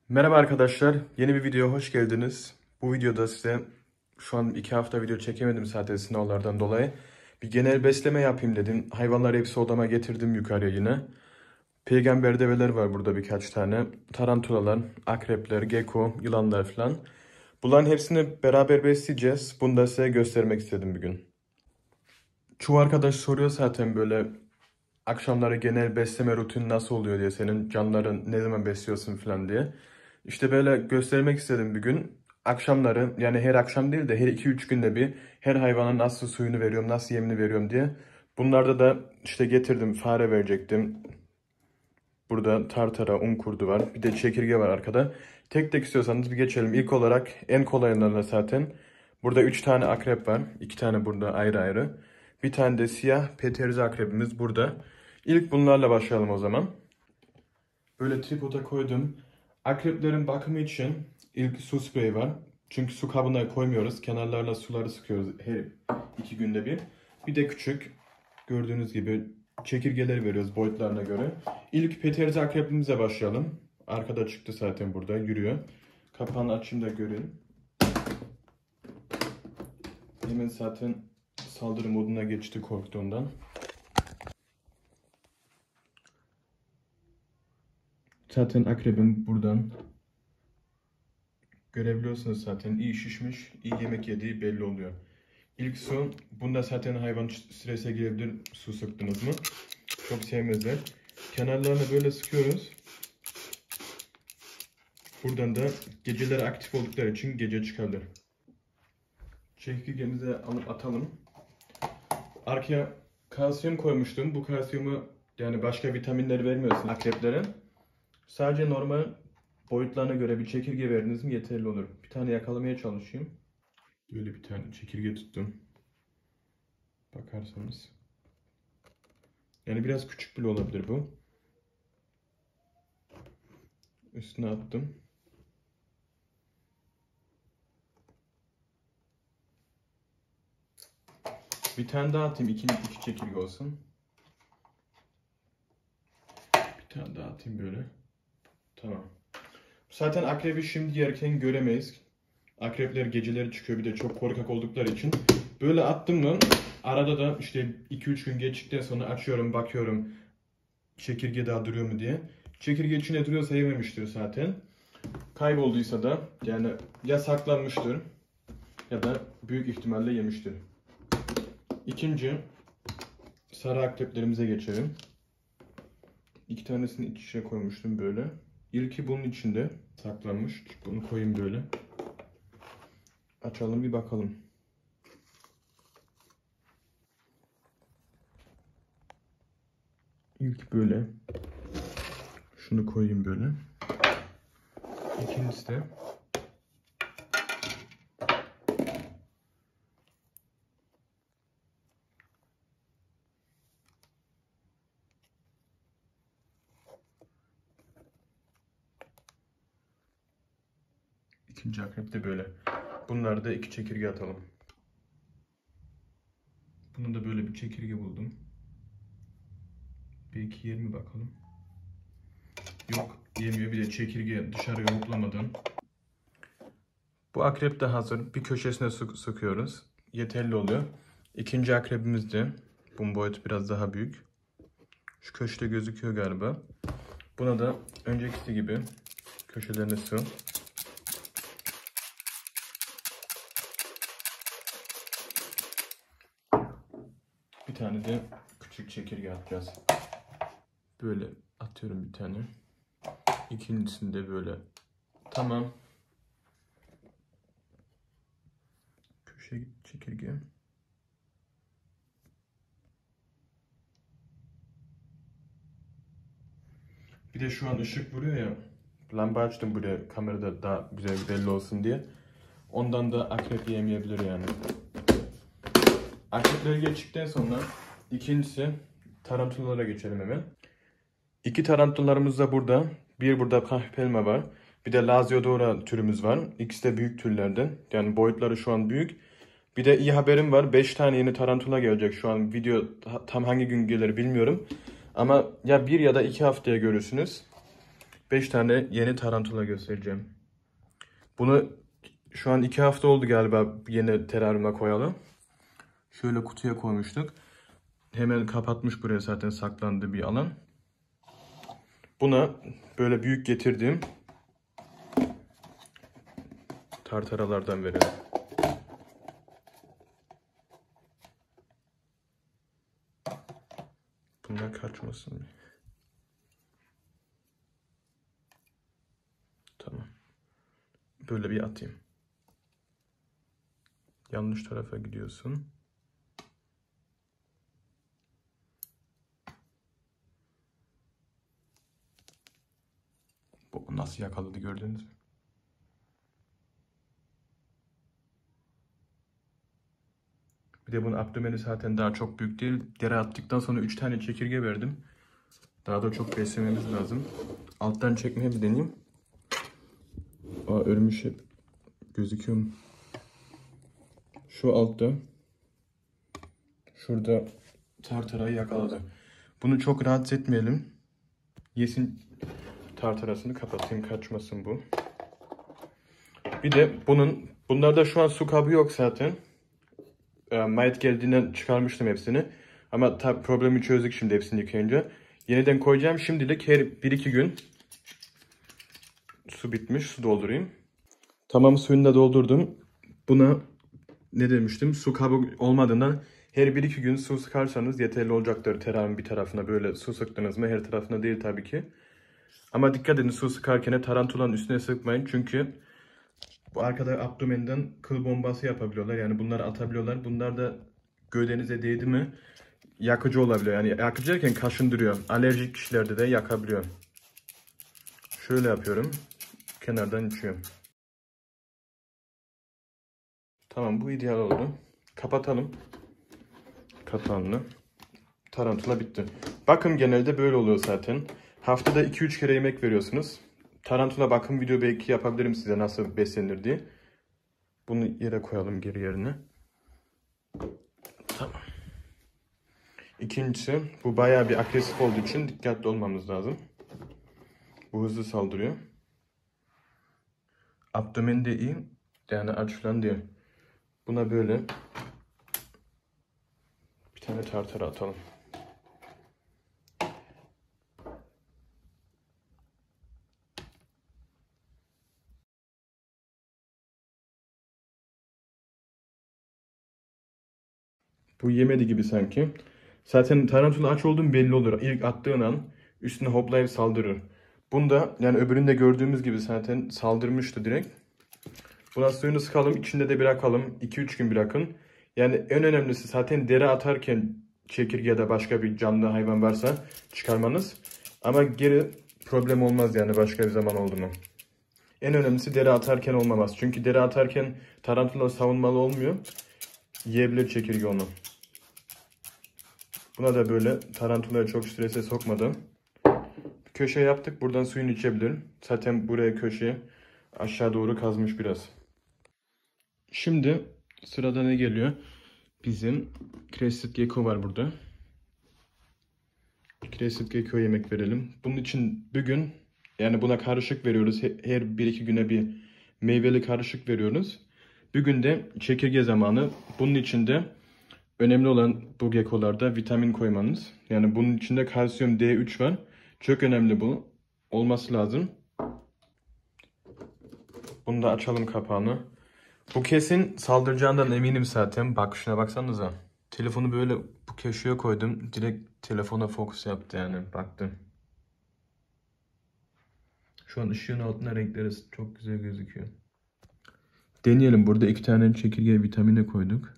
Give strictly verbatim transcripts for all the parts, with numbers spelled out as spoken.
Merhaba arkadaşlar, yeni bir videoya hoş geldiniz. Bu videoda size şu an iki hafta video çekemedim zaten sınavlardan dolayı. Bir genel besleme yapayım dedim. Hayvanları hepsi odama getirdim yukarıya yine. Peygamber develer var burada birkaç tane. Tarantulalar, akrepler, gecko, yılanlar falan. Bunların hepsini beraber besleyeceğiz. Bunu da size göstermek istedim bugün. Çoğu arkadaş soruyor zaten böyle akşamları genel besleme rutini nasıl oluyor diye, senin canların ne zaman besliyorsun falan diye. İşte böyle göstermek istedim bir gün. Akşamları, yani her akşam değil de her iki üç günde bir her hayvana nasıl suyunu veriyorum, nasıl yemini veriyorum diye. Bunlarda da işte getirdim, fare verecektim. Burada tartara, un kurdu var. Bir de çekirge var arkada. Tek tek istiyorsanız bir geçelim. İlk olarak en kolaylarından zaten. Burada üç tane akrep var. iki tane burada ayrı ayrı. Bir tane de siyah peterize akrebimiz burada. İlk bunlarla başlayalım o zaman. Böyle tripoda koydum. Akreplerin bakımı için ilk su spreyi var. Çünkü su kabına koymuyoruz. Kenarlarına suları sıkıyoruz her iki günde bir. Bir de küçük gördüğünüz gibi çekirgeleri veriyoruz boyutlarına göre. İlk peterize akrepimize başlayalım. Arkada çıktı zaten, burada yürüyor. Kapağını açayım da görün. Hemen zaten saldırı moduna geçti korktuğundan. Zaten akrebim buradan görebiliyorsunuz, zaten iyi şişmiş, iyi yemek yediği belli oluyor. İlk su, bunda zaten hayvan strese girebilir su sıktınız mı. Çok sevmezler. Kenarlarını böyle sıkıyoruz. Buradan da geceleri aktif oldukları için gece çıkarlar. Çekirgemize alıp atalım. Arkaya kalsiyum koymuştum. Bu kalsiyumu, yani başka vitaminleri vermiyorsun akreplere. Sadece normal boyutlarına göre bir çekirge verdiniz mi yeterli olur. Bir tane yakalamaya çalışayım. Böyle bir tane çekirge tuttum. Bakarsanız. Yani biraz küçük bile olabilir bu. Üstüne attım. Bir tane daha atayım. İkilik iki çekirge olsun. Bir tane daha atayım böyle. Tamam. Zaten akrebi şimdi yerken göremeyiz. Akrepler geceleri çıkıyor, bir de çok korkak oldukları için. Böyle attım mı arada da işte iki üç gün geçtikten sonra açıyorum, bakıyorum çekirge daha duruyor mu diye. Çekirge içine duruyorsa yememiştir zaten. Kaybolduysa da yani ya saklanmıştır ya da büyük ihtimalle yemiştir. İkinci sarı akreplerimize geçelim. İki tanesini iç içe koymuştum böyle. İlki bunun içinde saklanmış. Bunu koyayım böyle. Açalım bir bakalım. İlk böyle. Şunu koyayım böyle. İkincisi de İkinci akrep de böyle. Bunları da iki çekirge atalım. Bunu da böyle bir çekirge buldum. Belki yer mi bakalım. Yok, yemiyor. Bir de çekirge dışarıya hoplamadan. Bu akrep de hazır. Bir köşesine sıkıyoruz. Yeterli oluyor. İkinci akrebimiz de. Bunun boyutu biraz daha büyük. Şu köşede gözüküyor galiba. Buna da önceki gibi köşelerine sık. Bir tane de küçük çekirge atacağız. Böyle atıyorum bir tane. İkincisini de böyle. Tamam. Köşe çekirge. Bir de şu an ışık vuruyor ya. Lamba açtım buraya, kamerada daha güzel belli olsun diye. Ondan da akrep yemeyebilir yani. Akrepleri geçtikten sonra ikincisi tarantulalara geçelim hemen. İki tarantularımız da burada. Bir burada kahpelma var. Bir de Laziodora türümüz var. İkisi de büyük türlerden. Yani boyutları şu an büyük. Bir de iyi haberim var. beş tane yeni tarantula gelecek. Şu an video tam hangi gün gelir bilmiyorum. Ama ya bir ya da iki haftaya görürsünüz. beş tane yeni tarantula göstereceğim. Bunu şu an iki hafta oldu galiba yeni teraryuma koyalı. Şöyle kutuya koymuştuk. Hemen kapatmış, buraya zaten saklandığı bir alan. Buna böyle büyük getirdiğim tartaralardan veriyorum. Bundan kaçmasın. Tamam. Böyle bir atayım. Yanlış tarafa gidiyorsun. Bu nasıl yakaladı, gördünüz mü? Bir de bunun abdomeni zaten daha çok büyük değil. Deri attıktan sonra üç tane çekirge verdim. Daha da çok beslememiz lazım. Alttan çekmeye bir deneyeyim. Aa, ölmüş hep. Gözüküyor mu? Şu altta. Şurada tartarayı yakaladı. Bunu çok rahatsız etmeyelim. Yesin tartarasını, kapatayım, kaçmasın bu. Bir de bunun, bunlarda şu an su kabı yok zaten. E, mayt geldiğinden çıkarmıştım hepsini. Ama tabi problemi çözdük şimdi hepsini yıkayınca. Yeniden koyacağım. Şimdilik her bir iki gün su bitmiş. Su doldurayım. Tamam, suyunu da doldurdum. Buna ne demiştim? Su kabı olmadığından her bir iki gün su sıkarsanız yeterli olacaktır. Terağın bir tarafına böyle su sıktınız mı? Her tarafına değil tabii ki. Ama dikkat edin, su sıkarken tarantulanın üstüne sıkmayın. Çünkü bu arkada abdomenden kıl bombası yapabiliyorlar. Yani bunları atabiliyorlar. Bunlar da gövdenize değdi mi yakıcı olabiliyor. Yani yakıcı derken kaşındırıyor. Alerjik kişilerde de yakabiliyor. Şöyle yapıyorum. Kenardan içiyorum. Tamam, bu ideal oldu. Kapatalım kapağını. Tarantula bitti. Bakım genelde böyle oluyor zaten. Haftada iki üç kere yemek veriyorsunuz. Tarantula bakım video belki yapabilirim size, nasıl beslenir diye. Bunu yere koyalım, geri yerine. Tamam. İkincisi, bu bayağı bir agresif olduğu için dikkatli olmamız lazım. Bu hızlı saldırıyor. Abdomen de iyi. Yani aç falan diyor. Buna böyle bir tane tartara atalım. Bu yemedi gibi sanki. Zaten tarantula aç olduğum belli olur. İlk attığın an üstüne hoplayıp saldırır. Bunda yani öbüründe gördüğümüz gibi zaten saldırmıştı direkt. Buna suyunu sıkalım, içinde de bırakalım. iki üç gün bırakın. Yani en önemlisi zaten deri atarken çekirge ya da başka bir canlı hayvan varsa çıkarmanız. Ama geri problem olmaz yani başka bir zaman oldu mu. En önemlisi deri atarken olmaması. Çünkü deri atarken tarantula savunmalı olmuyor. Yiyebilir çekirge onu. Buna da böyle tarantulaya çok strese sokmadan bir köşe yaptık. Buradan suyunu içebilir. Zaten buraya köşeye aşağı doğru kazmış biraz. Şimdi sırada ne geliyor? Bizim Crested Gecko var burada. Crested Gecko'ya yemek verelim. Bunun için bugün yani buna karışık veriyoruz. Her bir iki güne bir meyveli karışık veriyoruz. Bugün de çekirge zamanı. Bunun içinde önemli olan bu gecko'larda vitamin koymanız. Yani bunun içinde kalsiyum D üç var. Çok önemli bu. Olması lazım. Bunu da açalım kapağını. Bu kesin saldıracağından eminim zaten. Bak şuna baksanıza. Telefonu böyle bu köşeye koydum. Direkt telefona fokus yaptı yani. Baktım. Şu an ışığın altına renkleri çok güzel gözüküyor. Deneyelim. Burada iki tane çekirge vitamine koyduk.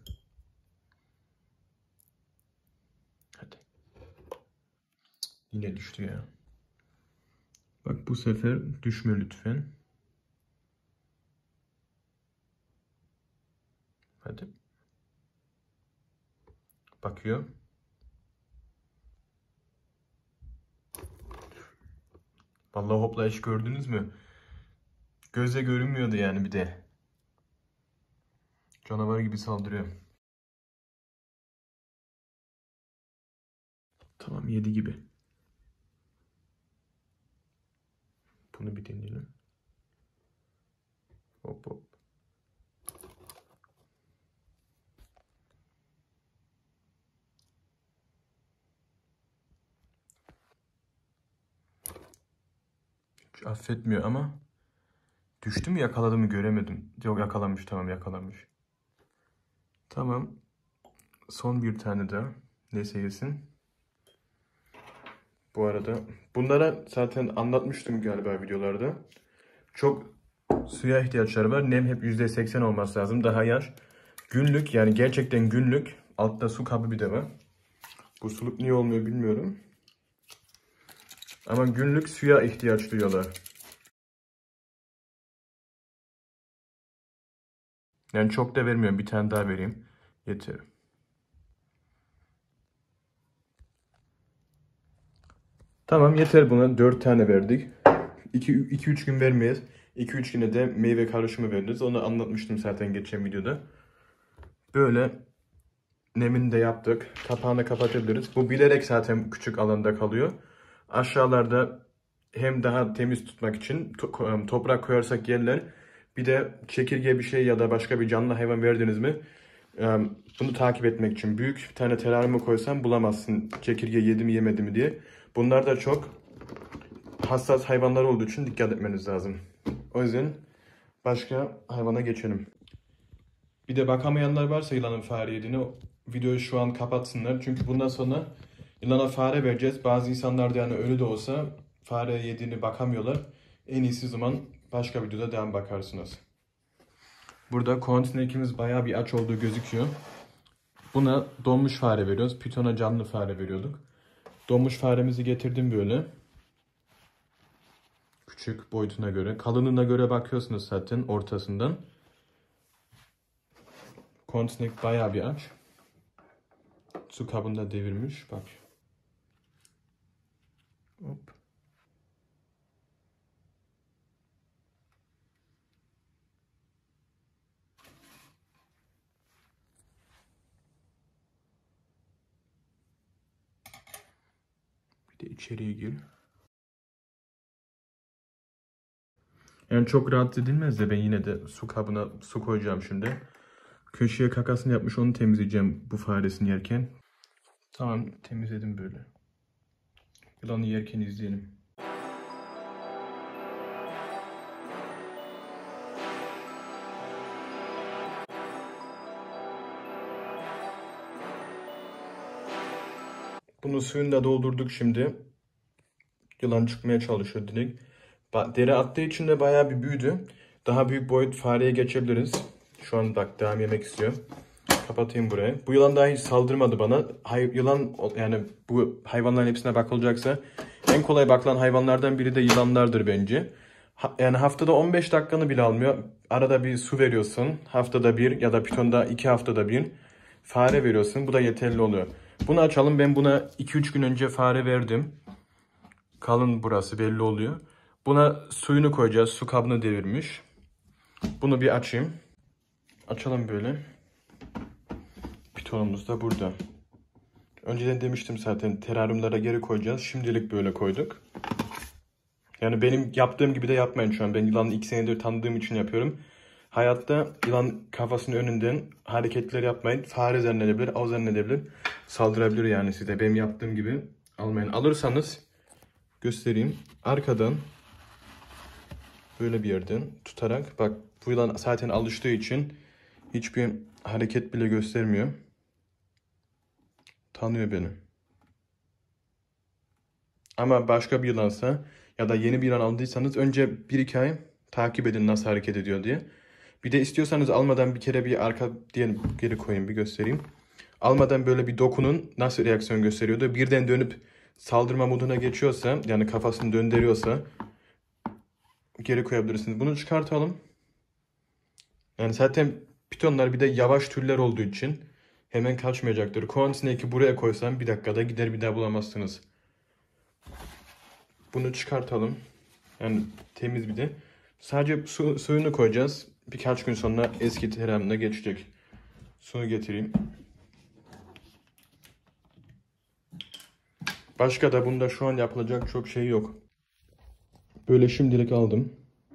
Hadi. Yine düştü ya. Bak bu sefer düşme lütfen. Hadi. Bakıyor. Vallahi hoplayış gördünüz mü? Göze görünmüyordu yani bir de. Canavar gibi saldırıyor. Tamam, yedi gibi. Bunu bir deneyelim. Hop hop. Hiç affetmiyor ama düştü mü yakaladı mı göremedim. Yok yakalamış, tamam yakalamış. Tamam. Son bir tane daha. Neyse yesin. Bu arada bunlara zaten anlatmıştım galiba videolarda. Çok suya ihtiyaçları var. Nem hep yüzde seksen olması lazım. Daha yaş. Günlük, yani gerçekten günlük. Altta su kabı bir de var. Bu suluk niye olmuyor bilmiyorum. Ama günlük suya ihtiyaç duyuyorlar. Yani çok da vermiyorum. Bir tane daha vereyim. Yeter. Tamam yeter buna. dört tane verdik. iki üç gün vermeyiz. iki üç güne de meyve karışımı veririz. Onu anlatmıştım zaten geçen videoda. Böyle nemini de yaptık. Kapağını kapatabiliriz. Bu bilerek zaten küçük alanda kalıyor. Aşağılarda hem daha temiz tutmak için to toprak koyarsak yerler. Bir de çekirge bir şey ya da başka bir canlı hayvan verdiniz mi bunu takip etmek için büyük bir tane teraryuma koysam bulamazsın çekirge yedi mi yemedi mi diye. Bunlar da çok hassas hayvanlar olduğu için dikkat etmeniz lazım. O yüzden başka hayvana geçelim. Bir de bakamayanlar varsa yılanın fare yediğini videoyu şu an kapatsınlar. Çünkü bundan sonra yılana fare vereceğiz. Bazı insanlar da yani ölü de olsa fare yediğini bakamıyorlar. En iyisi zaman başka videoda devam bakarsınız. Burada cornsnake'imiz bayağı bir aç olduğu gözüküyor. Buna donmuş fare veriyoruz. Pitona canlı fare veriyorduk. Donmuş faremizi getirdim böyle. Küçük boyutuna göre. Kalınlığına göre bakıyorsunuz zaten ortasından. Cornsnake bayağı bir aç. Su kabında devirmiş. Bak. Hop. Bir de içeriye gir. Yani çok rahat edilmez de ben yine de su kabına su koyacağım şimdi. Köşeye kakasını yapmış, onu temizleyeceğim bu faresini yerken. Tamam, temizledim böyle. Yılanı yerken izleyelim. Bunu suyunu da doldurduk şimdi. Yılan çıkmaya çalışıyor direkt. Deri attığı için de bayağı bir büyüdü. Daha büyük boyut fareye geçebiliriz. Şu an bak devam yemek istiyor. Kapatayım buraya. Bu yılan daha hiç saldırmadı bana. Hay yılan yani bu hayvanların hepsine bakılacaksa en kolay bakılan hayvanlardan biri de yılanlardır bence. Ha, yani haftada on beş dakikanı bile almıyor. Arada bir su veriyorsun. Haftada bir ya da pitonda iki haftada bir fare veriyorsun. Bu da yeterli oluyor. Bunu açalım. Ben buna iki üç gün önce fare verdim. Kalın burası belli oluyor. Buna suyunu koyacağız. Su kabını devirmiş. Bunu bir açayım. Açalım böyle. Pitonumuz da burada. Önceden demiştim zaten teraryumlara geri koyacağız. Şimdilik böyle koyduk. Yani benim yaptığım gibi de yapmayın şu an. Ben yılanı iki senedir tanıdığım için yapıyorum. Hayatta yılan kafasının önünden hareketler yapmayın. Fare zannedebilir, av zannedebilir. Saldırabilir yani size. Benim yaptığım gibi almayın. Alırsanız göstereyim. Arkadan böyle bir yerden tutarak, bak bu yılan zaten alıştığı için hiçbir hareket bile göstermiyor. Tanıyor beni. Ama başka bir yılansa ya da yeni bir yılan aldıysanız önce bir iki ay takip edin nasıl hareket ediyor diye. Bir de istiyorsanız almadan bir kere bir arka diyelim geri koyayım bir göstereyim. Almadan böyle bir dokunun nasıl reaksiyon gösteriyordu. Birden dönüp saldırma moduna geçiyorsa yani kafasını döndürüyorsa geri koyabilirsiniz. Bunu çıkartalım. Yani zaten pitonlar bir de yavaş türler olduğu için hemen kaçmayacaktır. Cornsnake'i buraya koysam bir dakikada gider bir daha bulamazsınız. Bunu çıkartalım. Yani temiz bir de. Sadece su, suyunu koyacağız. Birkaç gün sonra eski teramına geçecek. Suyu getireyim. Başka da bunda şu an yapılacak çok şey yok. Böyle şimdilik aldım.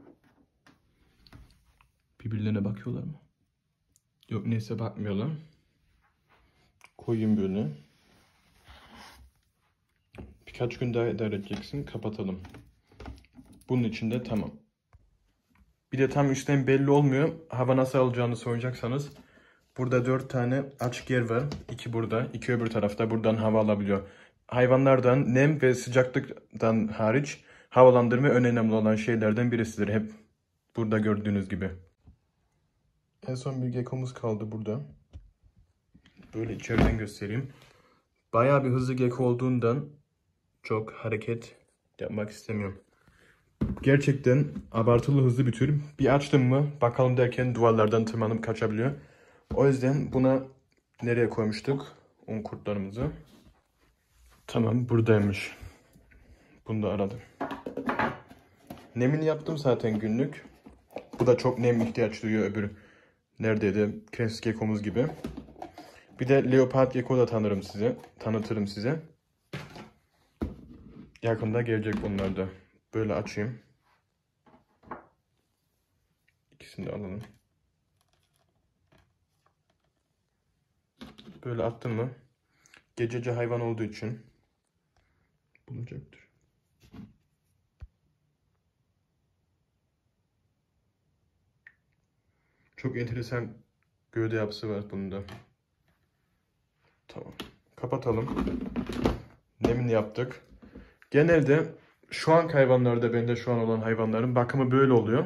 Birbirlerine bakıyorlar mı? Yok, neyse bakmıyorlar. Koyayım böyle. Birkaç gün daha idare edeceksin. Kapatalım. Bunun için de tamam. Bir de tam üstten belli olmuyor. Hava nasıl alacağını soracaksanız. Burada dört tane açık yer var. İki burada, iki öbür tarafta. Buradan hava alabiliyor. Hayvanlardan nem ve sıcaklıktan hariç havalandırma en önemli olan şeylerden birisidir. Hep burada gördüğünüz gibi. En son bir gekomuz kaldı burada. Böyle içeriden göstereyim. Bayağı bir hızlı gecko olduğundan çok hareket yapmak istemiyorum. Gerçekten abartılı hızlı bir tür. Bir açtım mı bakalım derken duvarlardan tırmanıp kaçabiliyor. O yüzden buna nereye koymuştuk? Un kurtlarımızı. Tamam, buradaymış. Bunu da aradım. Nemini yaptım zaten günlük. Bu da çok nem ihtiyaç duyuyor, öbür neredeydi? Kres gekomuz gibi. Bir de leopard gecko da tanırım size. Tanıtırım size. Yakında gelecek bunlar da. Böyle açayım. İkisini de alalım. Böyle attım mı gececi hayvan olduğu için bulacaktır. Çok enteresan gövde yapısı var bunda. Tamam. Kapatalım. Nemini yaptık. Genelde şu an hayvanlarda, bende şu an olan hayvanların bakımı böyle oluyor.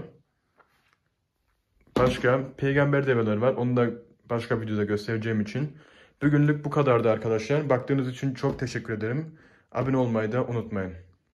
Başka peygamber develer var. Onu da başka videoda göstereceğim için. Bugünlük bu kadardı arkadaşlar. Baktığınız için çok teşekkür ederim. Abone olmayı da unutmayın.